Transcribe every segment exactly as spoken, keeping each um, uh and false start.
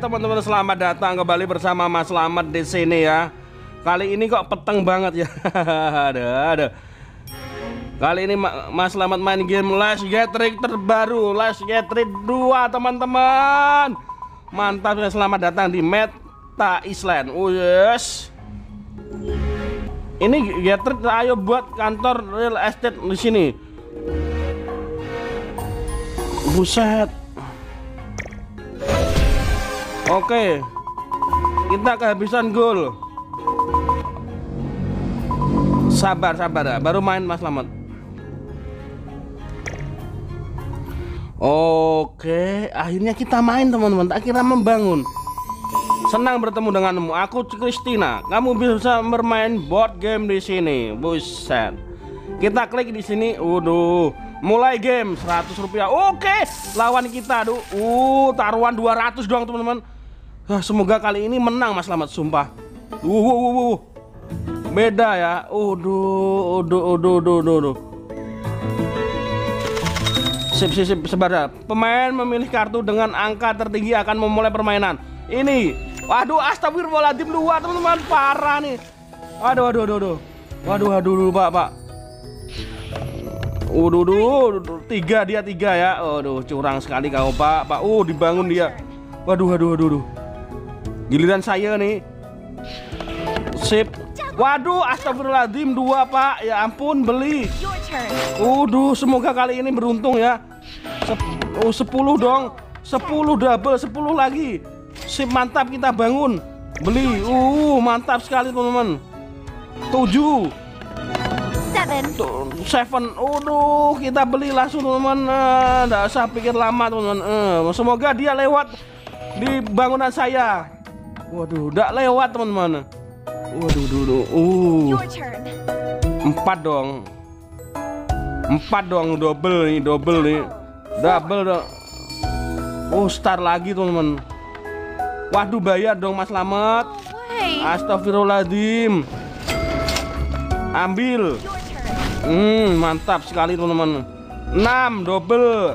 teman-teman, selamat datang kembali bersama Mas Slamet di sini ya. Kali ini kok peteng banget ya. Ada, ada. Kali ini Mas Slamet main game Last Gathering terbaru, Last Gathering dua teman-teman. Mantap ya, selamat datang di Meta Island. Oh yes. Ini Gathering, ayo buat kantor real estate di sini. Buset. Oke, kita kehabisan gol. Sabar, sabar ya, baru main Mas Slamet. Oke, akhirnya kita main teman-teman. Akhirnya membangun. Senang bertemu denganmu. Aku Christina. Kamu bisa bermain board game di sini. Buset. Kita klik di sini. Waduh. Mulai game seratus rupiah. Oke, lawan kita. Aduh. Uh, taruhan dua ratus doang teman-teman. Ah, semoga kali ini menang Mas Slamet, sumpah. Uh, uh, uh, uh. Beda ya. Uduh, uduh, uduh, uduh, uduh. Sip, sip, sip, sebar ya. Pemain memilih kartu dengan angka tertinggi akan memulai permainan. Ini. Waduh, astagfirullahaladzim, dua teman-teman, parah nih. Waduh, waduh, waduh, waduh. Waduh, waduh, waduh, Pak, Pak. Waduh, waduh, tiga dia tiga ya. Waduh, curang sekali kau, Pak. Pak, uh, dibangun dia. Waduh, waduh, waduh, waduh. Giliran saya nih. Sip. Waduh, astagfirullahaladzim, dua Pak. Ya ampun, beli. Waduh, semoga kali ini beruntung ya. Sep oh, sepuluh dong. Sepuluh double, sepuluh lagi. Sip, mantap, kita bangun. Beli. Uh, mantap sekali teman-teman. Tujuh. Seven. Waduh, kita beli langsung teman-teman. Nggak usah pikir lama teman-teman. Uh, semoga dia lewat di bangunan saya. Waduh, udah lewat teman-teman. Waduh, dulu. Uh. Empat dong. Empat dong, double nih, double nih. Double dong. Oh, start lagi teman-teman. Waduh, bayar dong Mas Slamet. Astagfirullahaladzim. Ambil. Hmm, mantap sekali teman-teman. Enam, double.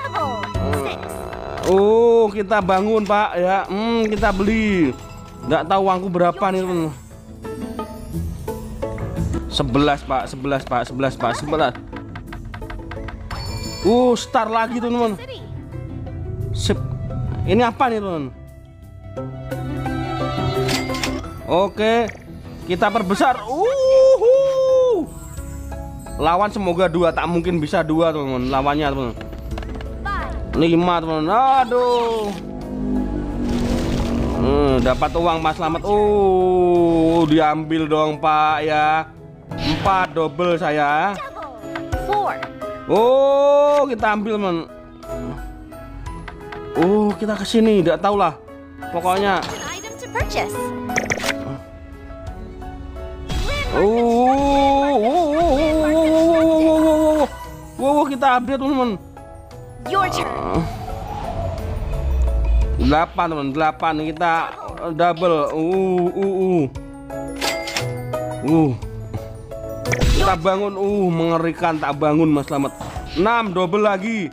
Oh, kita bangun Pak ya. Hmm, kita beli. Nggak tahu uangku berapa nih teman. Sebelas Pak, sebelas Pak, sebelas Pak, sebelas. Uh, start lagi teman-teman. Sip. Ini apa nih teman? Oke, kita perbesar. Uhuh. Lawan semoga dua, tak mungkin bisa dua teman-teman. Lawannya teman. Lima teman. Aduh. Hmm, dapat uang Mas Slamet. Oh, diambil dong Pak ya. Empat double saya. Oh, kita ambil teman. Oh, kita kesini. Tidak tahu lah. Pokoknya. Oh, wow, kita update teman-teman. Delapan teman, delapan kita double. Uh, uh, uh, uh. Kita bangun. Uh, mengerikan, tak bangun Mas Slamet. Enam double lagi.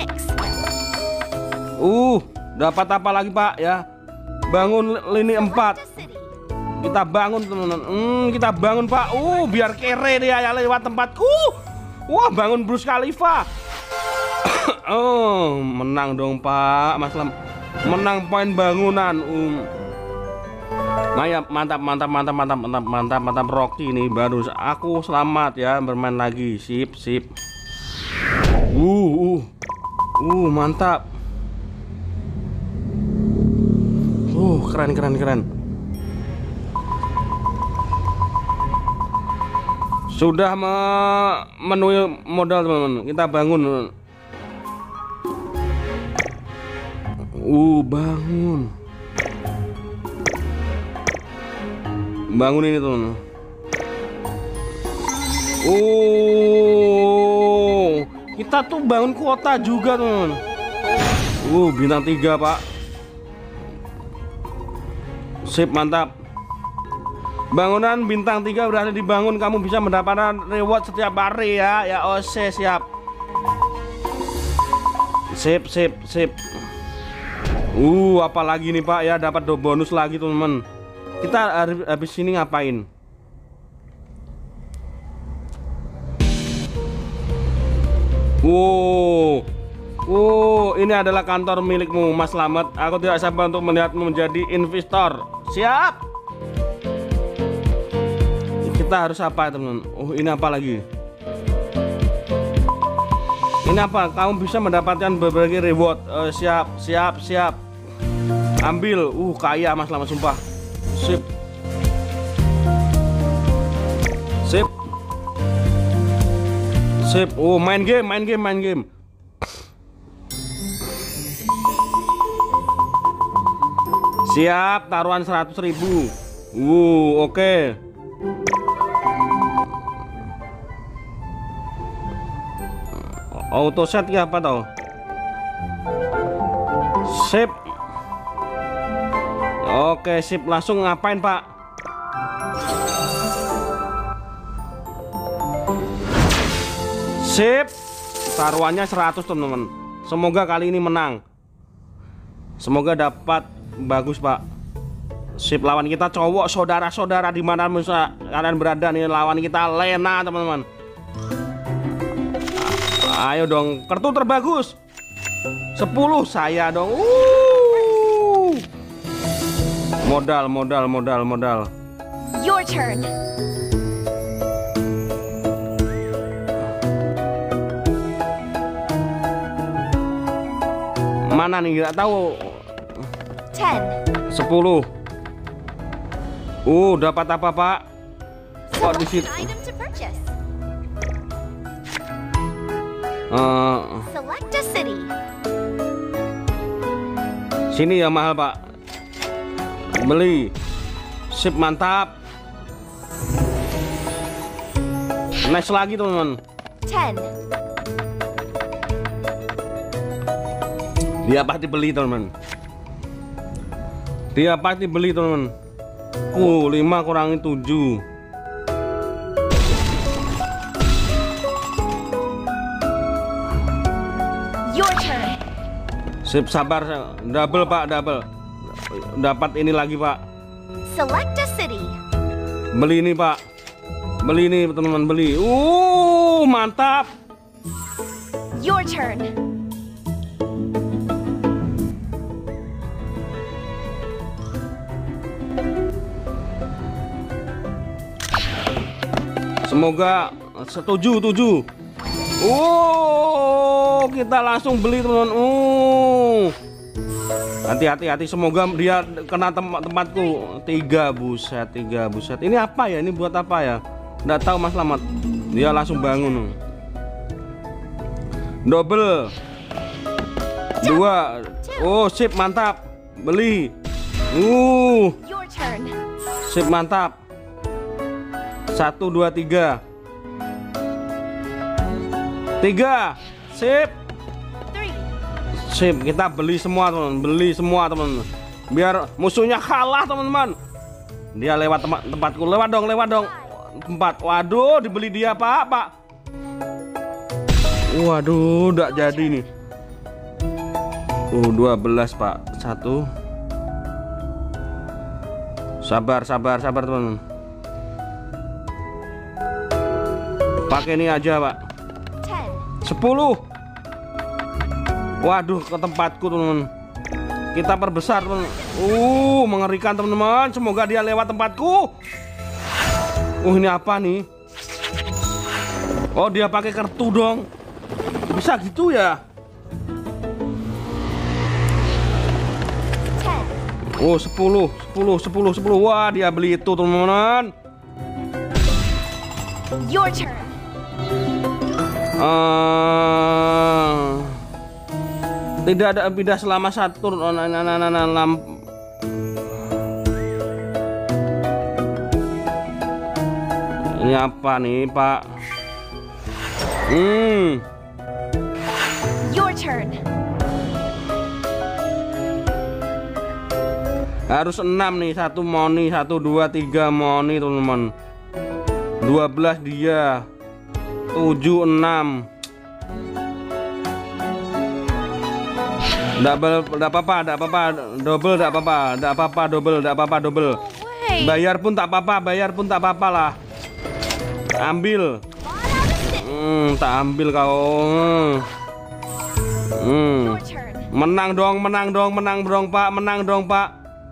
Uh, dapat apa lagi Pak ya? Bangun lini empat. Kita bangun teman-teman. Hmm, kita bangun Pak. Uh, biar kere dia ya lewat tempatku. Wah, bangun Burj Khalifa. Oh, menang dong Pak Mas Slamet. Menang poin bangunan. Um. Mantap, mantap, mantap, mantap, mantap, mantap, mantap, mantap. Rocky ini baru aku selamat ya, bermain lagi. Sip, sip. Uh, uh, uh, mantap. Uh, keren, keren, keren. Sudah memenuhi modal teman-teman. Kita bangun. Uh, bangun. Bangun ini teman. Oh, kita tuh bangun kota juga teman. Uh, bintang tiga Pak. Sip, mantap. Bangunan bintang tiga berhasil dibangun. Kamu bisa mendapatkan reward setiap hari ya. Ya, oke, siap. Sip, sip, sip. Uh, apalagi nih Pak ya, dapat do bonus lagi teman-teman. Kita habis ini ngapain? Wow, wow, ini adalah kantor milikmu, Mas Slamet. Aku tidak sabar untuk melihatmu menjadi investor. Siap. Kita harus apa teman-teman? Oh, ini apa lagi? Ini apa? Kamu bisa mendapatkan berbagai reward. Uh, siap, siap, siap. Ambil. Uh, kaya Mas Slamet sumpah. Sip. Sip. Sip. Oh, main game, main game, main game. Siap, taruhan seratus ribu. Uh, oke. Okay. Auto set ya apa tau? Sip. Oke, sip. Langsung ngapain Pak? Sip. Taruhannya seratus teman-teman. Semoga kali ini menang. Semoga dapat bagus Pak. Sip, lawan kita cowok, saudara-saudara di mana kalian berada nih, lawan kita Lena teman-teman. Ayo dong, kartu terbagus sepuluh saya dong. uh. Modal, modal, modal, modal. Your turn. Mana nih, nggak tahu. Ten. Sepuluh. Uh, dapat apa Pak? Kok di situ? Uh, Select a city. Sini ya mahal Pak. Beli. Sip, mantap. Nice lagi teman-teman. Ten. Dia pasti beli teman-teman. Dia pasti beli teman-teman. Uh, lima kurangi tujuh. Sip, sabar, double Pak, double. Dapat ini lagi Pak. Select a city. Beli ini Pak. Beli ini teman-teman, beli. Uh, mantap. Your turn. Semoga setuju, tujuh. Oh, kita langsung beli teman-teman. Oh, hati-hati, hati. Semoga dia kena tem tempatku. Tiga, buset, tiga, buset. Ini apa ya? Ini buat apa ya? Nggak tahu Mas Slamet. Dia langsung bangun. Double. Dua. Oh, sip, mantap. Beli. Uh. Sip, mantap. Satu, dua, tiga. Tiga, sip, sip. Kita beli semua teman, beli semua teman. Biar musuhnya kalah teman-teman. Dia lewat tempat tempatku, lewat dong, lewat dong. Empat, waduh, dibeli dia Pak, Pak. Waduh, udah jadi nih. Uh, dua belas Pak, satu. Sabar, sabar, sabar teman. Pakai ini aja Pak. Sepuluh. Waduh, ke tempatku teman-teman. Kita perbesar teman. Uh, mengerikan teman-teman. Semoga dia lewat tempatku. Uh, ini apa nih? Oh, dia pakai kartu dong. Bisa gitu ya? Oh, sepuluh, sepuluh, sepuluh, sepuluh. Wah, dia beli itu teman-teman. Your turn. Uh, tidak ada pindah selama satu. Oh, nah, nah, nah, nah, nah. Ini apa nih Pak? Hmm. Your turn. Harus enam nih, satu money, satu, dua, tiga money teman-teman. Dua belas dia. Tujuh, enam. Double, enggak apa-apa, enggak apa-apa. Double, enggak apa-apa, enggak apa-apa, double, enggak apa-apa, double. No way. Bayar pun tak apa-apa, bayar pun tak apa-apa lah. Ambil. Hmm, tak ambil kau. Hmm. Your turn. Menang dong, menang dong, menang dong, Pak, menang dong, Pak.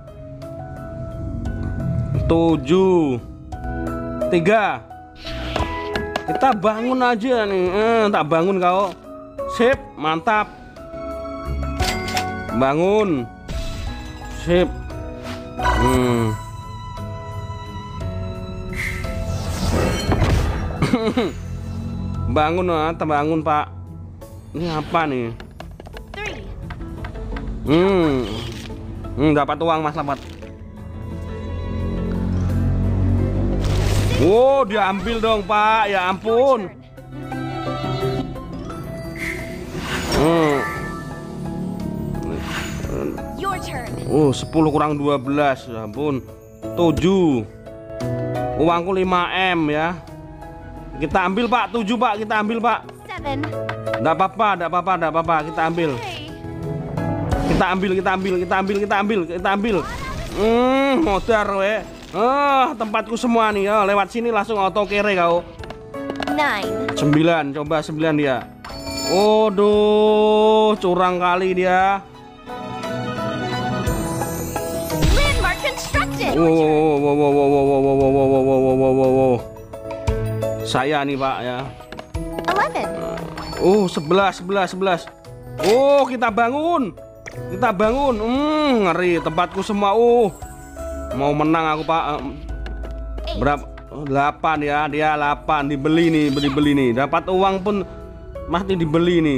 Tujuh. Tiga. Kita bangun aja nih. Eh, tak bangun kau. Sip, mantap. Bangun. Sip. Hmm. Bangun, ah, terbangun, Pak. Ini apa nih? Three. Hmm. Hmm, dapat uang, Mas, dapat. Wow, diambil dong, Pak. Ya ampun. Hmm. Your turn. Oh, sepuluh kurang dua belas, ya ampun. tujuh. Uangku lima M ya. Kita ambil, Pak. tujuh, Pak. Kita ambil, Pak. Seven. Enggak apa-apa, enggak apa-apa, enggak apa-apa. Kita ambil. Hey. Kita ambil, kita ambil, kita ambil, kita ambil, kita ambil. Hmm, modar we. Ah, tempatku semua nih. Oh, lewat sini langsung auto kere kau. Nine. Sembilan, coba sembilan dia. Waduh, curang kali dia. Landmark constructed. Wow, wow, wow, wow, wow, wow, wow, wow, wow, wow, wow, wow, wow, wow. Saya nih, Pak ya. Eleven. Oh, sebelas, sebelas, sebelas. Oh, kita bangun. Kita bangun. Hmm, ngeri tempatku semua. Oh. Mau menang aku, Pak. Berapa? delapan ya, dia delapan dibeli nih, beli-beli nih. Dapat uang pun masih dibeli nih.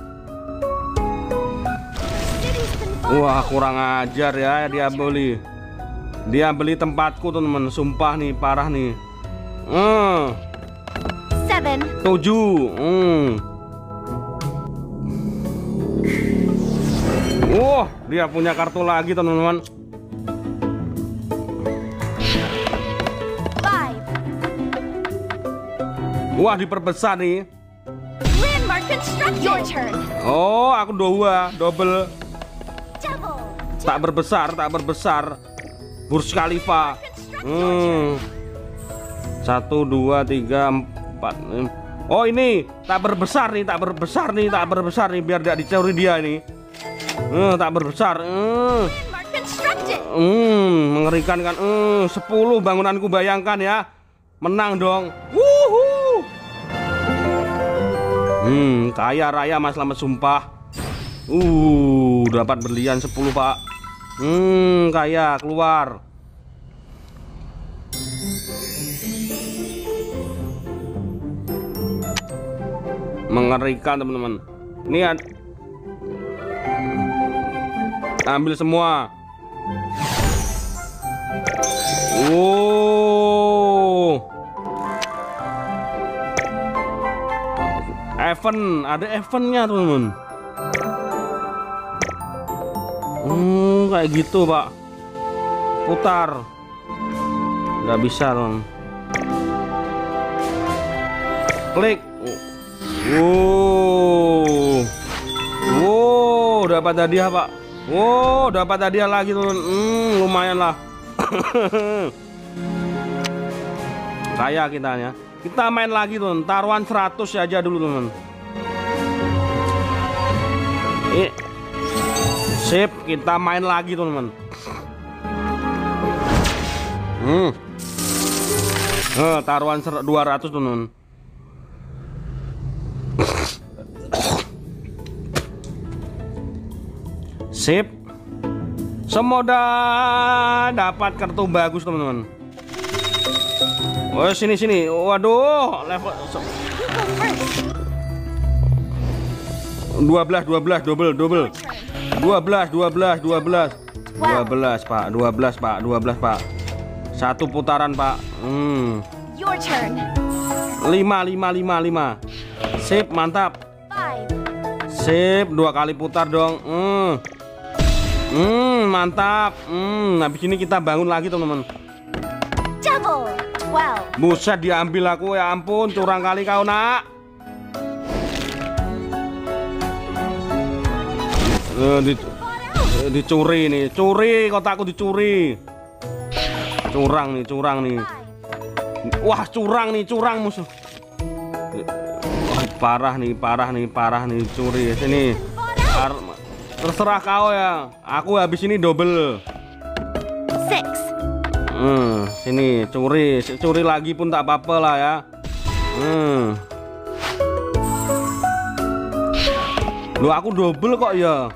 Wah, kurang ajar ya dia beli. Dia beli tempatku, teman-teman. Sumpah nih, parah nih. Hmm. Seven. tujuh. Hmm. Wah, dia punya kartu lagi, teman-teman. Five. Wah, diperbesar nih. Landmark constructed. Your turn. Oh, aku dua, double. Double. Tak berbesar, tak berbesar. Burj Khalifa. Hmm. Satu, dua, tiga, empat. Oh, ini tak berbesar nih, tak berbesar nih, tak berbesar nih, biar tidak dicuri dia ini. Hmm, tak berbesar. Hmm. Landmark constructed. Hmm, mengerikan kan. Hmm, sepuluh bangunanku, bayangkan ya. Menang dong. Wuhu. Hmm, kaya raya Mas Slamet, sumpah. Uh, dapat berlian sepuluh, Pak. Hmm, kaya, keluar. Mengerikan, teman-teman. Ini ad... ambil semua. Wow. Event, ada eventnya, teman-teman. Hmm, kayak gitu, Pak. Putar. Nggak bisa, teman. Klik. Wow. Wow, dapat hadiah, Pak. Wow, dapat hadiah lagi, teman. Hmm, lumayan lah. Kaya kita ya. Kita main lagi, teman. Taruhan seratus aja dulu, teman. Eh. Sip, kita main lagi, teman-teman. Hmm. Eh, taruhan dua ratus, teman-teman. Sip. Semoga dapat kartu bagus, teman-teman. Oh, sini sini. Waduh, level dua belas, dua belas, double, double. dua belas, dua belas, dua belas. dua belas, Pak. dua belas, Pak. dua belas, Pak. Satu putaran, Pak. Hmm. Your turn. lima, lima, lima, lima. Sip, mantap. Five. Sip, dua kali putar dong. Hmm. Hmm, mantap. Hmm, habis ini kita bangun lagi, teman-teman. Double. Twelve. Buset, diambil aku, ya ampun, curang kali kau, nak. Eh, di, eh, dicuri nih, curi kotakku dicuri. Curang nih, curang nih. Wah, curang nih, curang musuh. Wah, parah nih, parah nih, parah nih, curi. Sini. Ar terserah kau ya. Aku habis ini double. Six. Hmm, sini curi, curi lagi pun tak apa-apa lah ya. Hmm. Loh, aku double kok ya.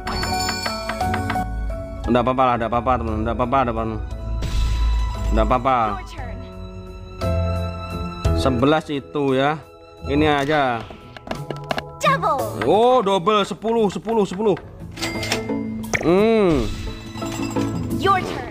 Enggak apa-apa lah, enggak apa-apa teman, enggak apa-apa, enggak apa-apa. Enggak apa-apa. Your turn. sebelas itu ya. Ini aja. Double. Oh, double sepuluh, sepuluh, sepuluh. Hmm. Your turn.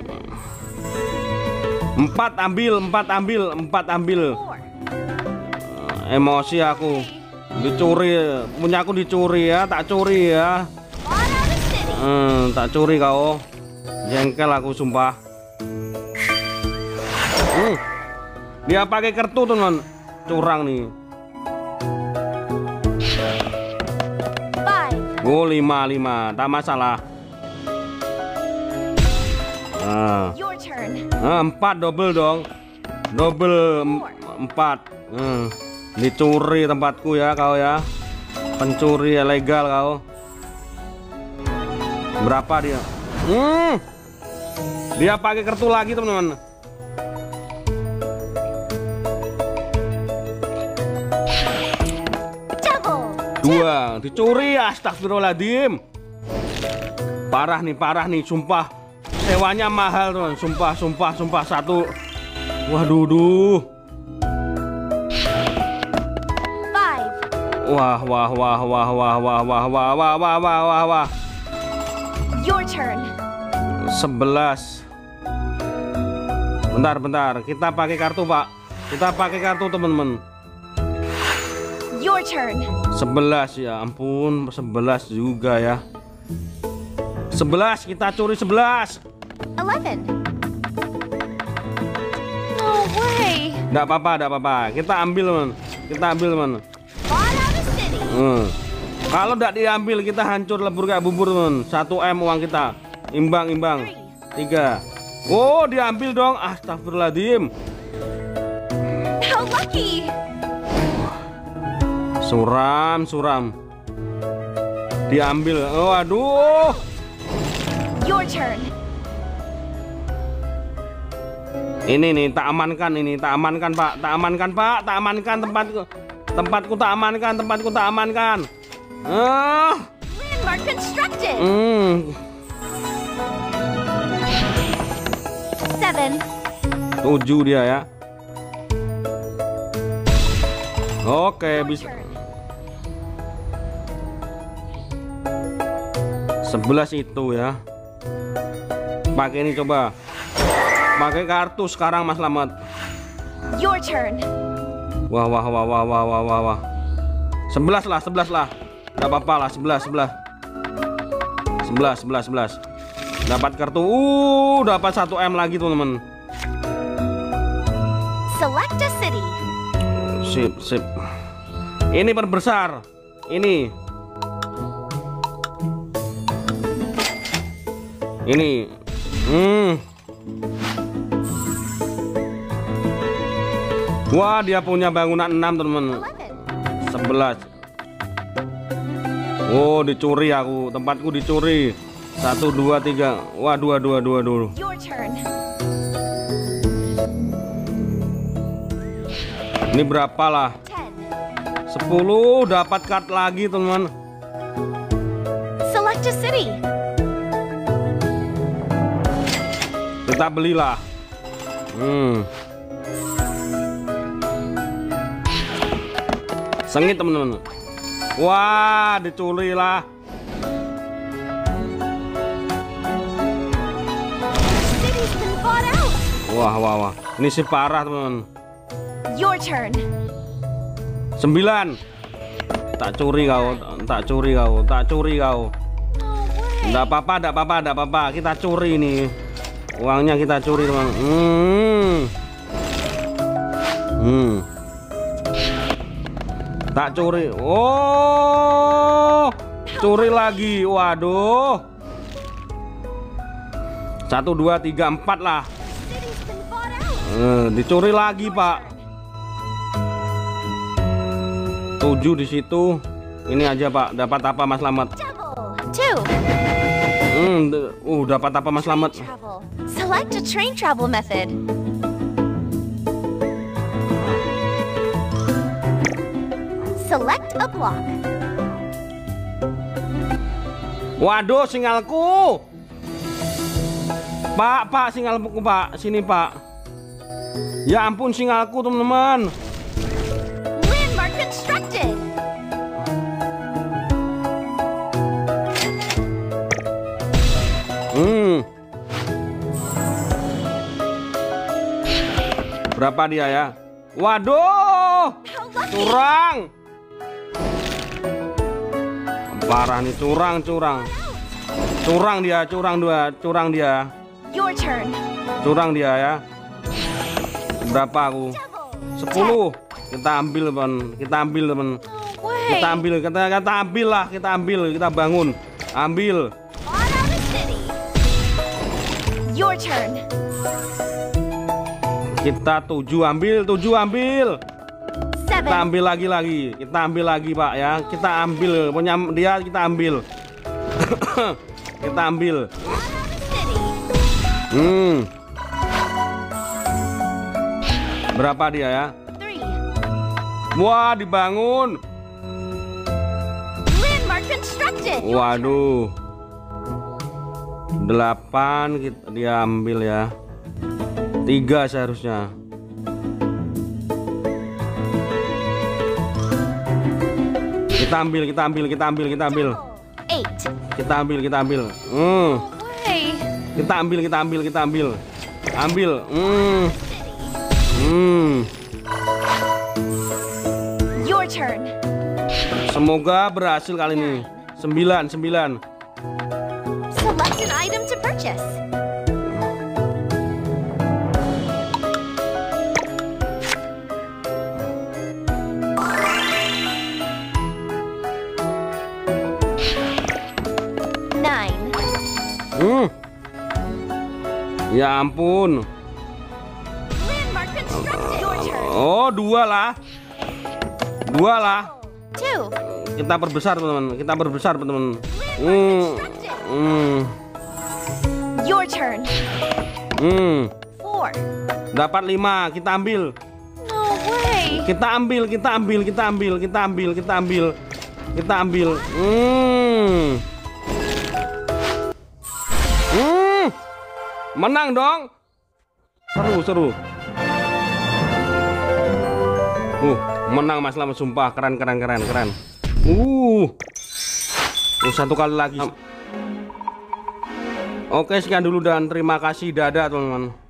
Empat ambil, empat ambil, empat ambil. Four. Emosi aku. Dicuri, punya aku dicuri ya, tak curi ya. Fought out a city. Hmm, tak curi kau. Jengkel aku sumpah. Hmm. Dia pakai kartu teman, curang nih. Five. Oh, lima, lima, tak masalah. Nah. Your turn. Nah, empat double dong, double em- empat. Hmm. Dicuri tempatku ya kau ya, pencuri ilegal kau. Berapa dia? Hmm. Dia pakai kartu lagi teman-teman. Double. Dua, dicuri, astagfirullahaladzim. Parah nih, parah nih, sumpah. Sewanya mahal teman, sumpah, sumpah, sumpah satu. Waduh, duh. Five. Wah, wah, wah, wah, wah, wah, wah, wah, wah, wah, wah, wah, wah. Your turn. Sebelas. Bentar, bentar. Kita pakai kartu, Pak. Kita pakai kartu, teman-teman. Your turn. Sebelas ya, ampun, sebelas juga ya. Sebelas, kita curi sebelas. Eleven. No way. Nggak apa-apa, nggak apa-apa. Kita ambil, teman. Kita ambil, teman. Fought out a city. Hmm. Kalau nggak diambil, kita hancur lebur kayak bubur, teman. Satu M uang kita. Imbang, imbang. Tiga. Oh, diambil dong. Astagfirullahaladzim. How lucky. Suram, suram. Diambil. Oh, aduh. Your turn. Ini nih, tak amankan ini, tak amankan Pak, tak amankan Pak, tak amankan tempatku, tempatku tak amankan, tempatku tak amankan. Ah, Landmark constructed. hmm, Seven. tujuh dia ya. Oke, Your bisa. turn. Sebelas itu ya. Pakai ini coba. Pakai kartu sekarang Mas Slamet. Your turn. Wah, wah, wah, wah, wah, wah, wah, wah. Sebelas lah, sebelas lah. Gak apa-apa lah, sebelas, sebelas. Sebelas, sebelas, sebelas. Dapat kartu, uh, dapat satu M lagi teman-teman. Select a city. Sip, sip. Ini perbesar. Ini. Ini. Hmm. Wah, dia punya bangunan enam teman-teman. Eleven. Sebelas. Oh, dicuri aku. Tempatku dicuri. Satu, dua, tiga. Wah, dua, dua, dua, dua. Your turn. Ini berapa lah? Ten. Sepuluh. Dapat card lagi teman-teman. Select a city. Kita belilah. Hmm. Sengit teman-teman. Wah, dicuri lah. City's been bought out. Wah, wah, wah. Ini sih parah teman-teman. Your turn. Sembilan. Tak curi kau, tak curi kau, tak curi kau. No way. Nggak apa-apa, nggak apa-apa, nggak apa-apa. Kita curi nih. Uangnya kita curi teman. Hmm. Hmm. Tak curi. Oh. Dicuri lagi. Waduh. Satu, dua, tiga, empat lah. City's been bought out. Eh, dicuri lagi, Pak. Tujuh di situ. Ini aja, Pak. Dapat apa, Mas Slamet? Double. Two. Hmm, d- uh, dapat apa, Mas Slamet? Travel. Select a train travel method. Select a block. Waduh, singalku. Pak, Pak, singalku, Pak. Sini, Pak. Ya ampun, singalku, teman-teman. Landmark constructed. Hmm. Berapa dia ya? Waduh, How lucky. curang. Parah nih, curang, curang. Curang dia, curang dua, curang dia. Your turn. Curang dia ya. Berapa aku? Double. Sepuluh. Kita ambil, teman. Kita ambil, teman. No way. Kita ambil, kita, kita ambil lah, kita ambil, kita bangun. Ambil. Bought out a city. Your turn. Kita tujuh ambil, tujuh ambil. Kita Seven. ambil lagi lagi, kita ambil lagi, Pak ya. Kita ambil, punya dia kita ambil. Kita ambil. Bought out a city. Hmm. Berapa dia ya? Three. Wah, dibangun. Landmark constructed. Waduh. Delapan kita dia ambil ya. Tiga seharusnya. Kita ambil, kita ambil, kita ambil, kita ambil. Eight. Kita ambil, kita ambil. Hmm. No way. Kita ambil, kita ambil, kita ambil. Ambil. Hmm. Hmm. Your turn. Semoga berhasil kali ini. Sembilan, sembilan. Select an item to purchase. Nine. Hmm. Ya ampun. Landmark constructed. Your turn. Oh, dua lah. Dua lah. Two. Kita perbesar, teman-teman. Kita perbesar, teman-teman. Landmark Hmm. constructed. Hmm. Your turn. Hmm. Four. Dapat lima. Kita ambil. No way. Kita ambil, kita ambil, kita ambil, kita ambil, kita ambil. Kita ambil. Hmm. Hmm. Menang dong. Seru, seru. Uh, menang Mas Slamet, sumpah keren, keren, keren, keren. Uh. Uh, satu kali lagi. Oke, sekian dulu dan terima kasih. Dadah, teman-teman.